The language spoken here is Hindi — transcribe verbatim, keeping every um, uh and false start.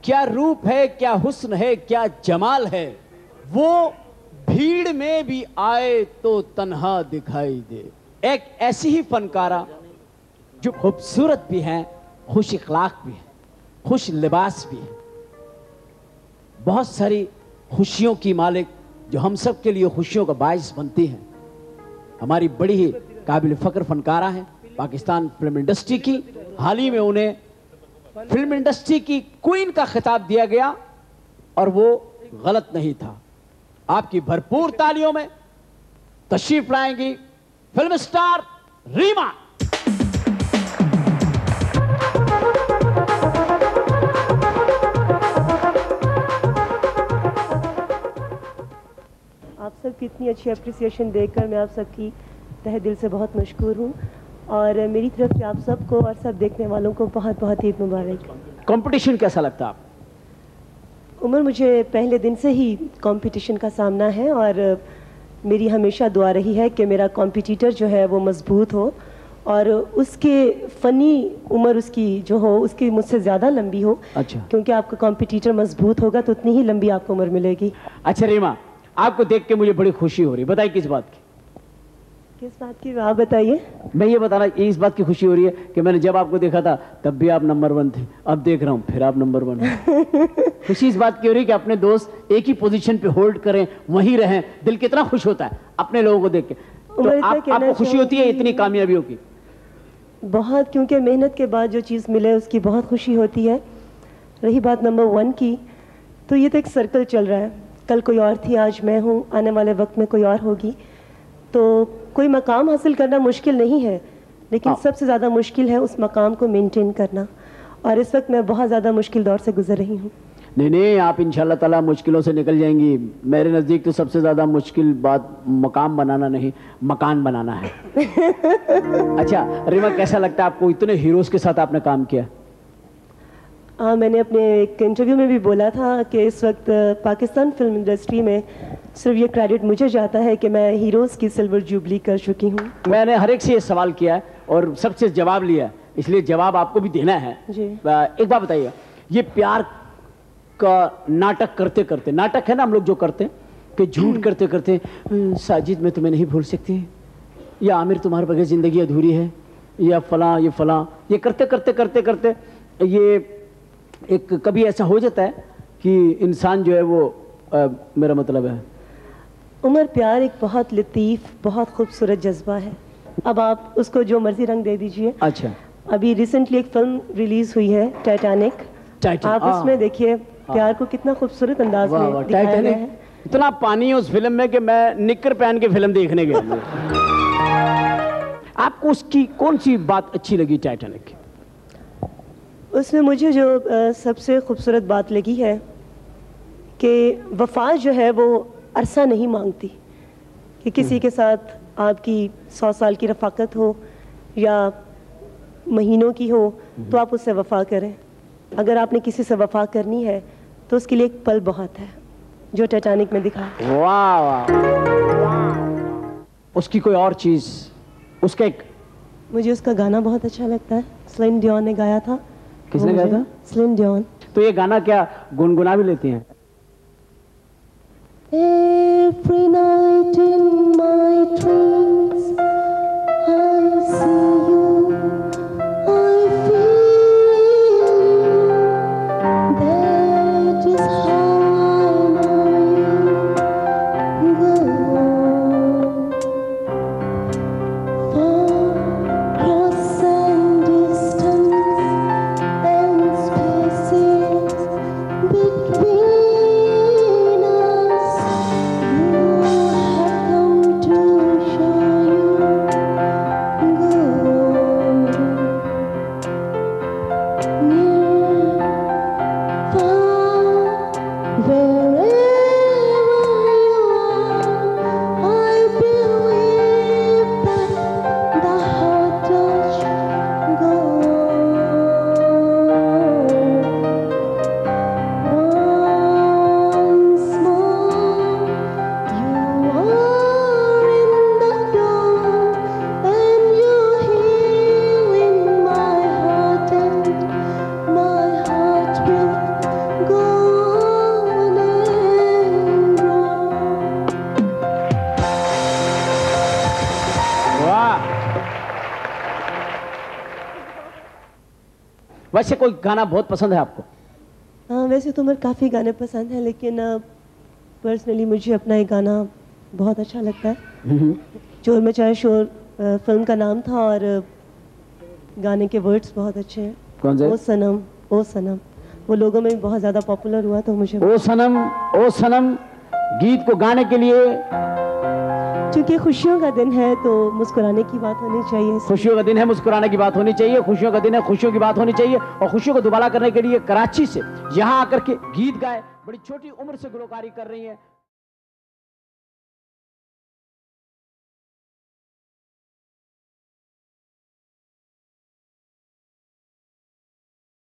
क्या रूप है, क्या हुस्न है, क्या जमाल है, वो भीड़ में भी आए तो तन्हा दिखाई दे। एक ऐसी ही फनकारा जो खूबसूरत भी है, खुश इखलाक भी है, खुश लिबास भी है, बहुत सारी खुशियों की मालिक, जो हम सब के लिए खुशियों का बायस बनती है। हमारी बड़ी ही काबिल फख्र फनकारा है पाकिस्तान फिल्म इंडस्ट्री की। हाल ही में उन्हें फिल्म इंडस्ट्री की क्वीन का खिताब दिया गया और वो गलत नहीं था। आपकी भरपूर तालियों में तशरीफ लाएंगी फिल्म स्टार रीमा। आप सबकी इतनी अच्छी अप्रिसिएशन देखकर मैं आप सबकी तहे दिल से बहुत मशकूर हूँ और मेरी तरफ से आप सबको और सब देखने वालों को बहुत बहुत ईद मुबारक। कंपटीशन कैसा लगता है आप? उमर, मुझे पहले दिन से ही कंपटीशन का सामना है और मेरी हमेशा दुआ रही है कि मेरा कॉम्पिटिटर जो है वो मजबूत हो और उसके फ़नी उम्र उसकी जो हो उसकी मुझसे ज़्यादा लंबी हो। अच्छा। क्योंकि आपका कॉम्पिटिटर मजबूत होगा तो उतनी ही लंबी आपको उम्र मिलेगी। अच्छा रीमा, आपको देख के मुझे बड़ी खुशी हो रही है, बताइए किस बात की? किस बात की, आप बताइए। मैं ये बताना, इस बात की खुशी हो रही है कि मैंने जब आपको देखा था तब भी आप नंबर वन थे, अब देख रहा हूँ फिर आप नंबर वन हैं। खुशी इस बात की हो रही है कि अपने दोस्त एक ही पोजीशन पे होल्ड करें, वहीं रहें, दिल कितना खुश होता है अपने लोगों को देख के। तो आप, आपको खुशी होती है इतनी कामयाबियों की? बहुत, क्योंकि मेहनत के बाद जो चीज़ मिले उसकी बहुत खुशी होती है। रही बात नंबर वन की, तो ये तो एक सर्कल चल रहा है, कल कोई और थी, आज मैं हूँ, आने वाले वक्त में कोई और होगी। तो कोई मकाम हासिल करना मुश्किल नहीं है, लेकिन सबसे ज़्यादा मुश्किल है उस मकाम को मेंटेन करना, और इस वक्त मैं बहुत ज़्यादा मुश्किल दौर से गुजर रही हूँ। नहीं नहीं, आप इंशाल्लाह ताला मुश्किलों से निकल जाएंगी। मेरे नज़दीक तो सबसे ज़्यादा मुश्किल बात मकाम बनाना नहीं, मकान बनाना है। अच्छा रीमा, कैसा लगता है आपको, इतने हीरोज़ के साथ आपने काम किया? हाँ, मैंने अपने एक इंटरव्यू में भी बोला था कि इस वक्त पाकिस्तान फिल्म इंडस्ट्री में सिर्फ ये क्रेडिट मुझे जाता है कि मैं हीरोज़ की सिल्वर जुबली कर चुकी हूँ। मैंने हर एक से ये सवाल किया है और सबसे जवाब लिया है, इसलिए जवाब आपको भी देना है जी। एक बात बताइए, ये प्यार का नाटक करते करते, नाटक है ना हम लोग जो करते हैं कि झूठ करते करते, साजिद मैं तुम्हें नहीं भूल सकती, या आमिर तुम्हारे बगैर ज़िंदगी अधूरी है, या फलां ये फलां, ये करते करते करते करते ये एक कभी ऐसा हो जाता है कि इंसान जो है वो आ, मेरा मतलब है उमर, प्यार एक बहुत लतीफ़, बहुत खूबसूरत जज्बा है। अब आप उसको जो मर्जी रंग दे दीजिए। अच्छा, अभी रिसेंटली एक फिल्म रिलीज हुई है टाइटैनिक, आप उसमें देखिए प्यार को कितना खूबसूरत अंदाज में दिखाया गया है। इतना पानी है उस फिल्म में कि मैं निक्कर पहन के फिल्म देखने गया। आपको उसकी कौन सी बात अच्छी लगी टाइटैनिक की? उसमें मुझे जो आ, सबसे खूबसूरत बात लगी है कि वफा जो है वो अरसा नहीं मांगती, कि किसी के साथ आपकी सौ साल की रफ़ाकत हो या महीनों की हो तो आप उससे वफा करें। अगर आपने किसी से वफा करनी है तो उसके लिए एक पल बहुत है, जो टाइटैनिक में दिखा। वाह वाह, उसकी कोई और चीज़, उसका एक, मुझे उसका गाना बहुत अच्छा लगता है, सेलिन डियोन ने गाया था। किसने गाया था? Celine Dion. तो ये गाना क्या गुनगुना भी लेती हैं? Every night in my dreams I see you, I feel you, that is how I know you. Go on, far across and distance and spaces between. वैसे कोई गाना बहुत पसंद है आपको? हाँ, वैसे तो मेरे काफ़ी गाने पसंद हैं, लेकिन पर्सनली मुझे अपना एक गाना बहुत अच्छा लगता है। चोर मचाए शोर अ, फिल्म का नाम था और गाने के वर्ड्स बहुत अच्छे हैं। कौन से? ओ सनम ओ सनम, वो लोगों में भी बहुत ज़्यादा पॉपुलर हुआ, तो मुझे ओ सनम ओ सनम गीत को गाने के लिए, क्योंकि खुशियों का दिन है तो मुस्कुराने की बात होनी चाहिए। खुशियों का दिन है, मुस्कुराने की बात होनी चाहिए, खुशियों का दिन है, खुशियों की बात होनी चाहिए। और खुशियों को दुबारा करने के लिए कराची से यहाँ आकर के गीत गाए, बड़ी छोटी उम्र से गुलकारी कर रही हैं।